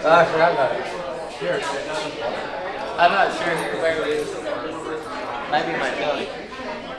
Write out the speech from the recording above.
Oh, I forgot about it. Here. I'm not sure where it is. Might be my belly.